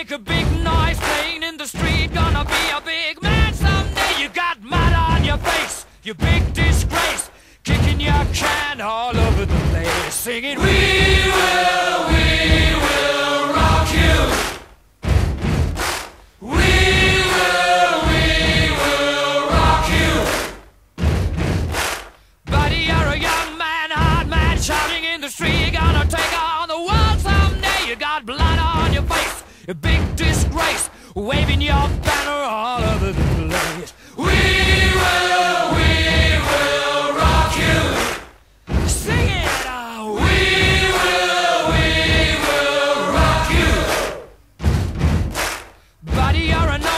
make a big noise playing in the street. Gonna be a big man someday. You got mud on your face, you big disgrace. Kicking your can all over the place, singing, we will rock you. We will rock you. Buddy, you're a young man, hard man, shouting in the street. You're gonna take on the world someday. You got blood on your face, a big disgrace, waving your banner all over the place. We will rock you. Sing it, we will rock you. Buddy, you're a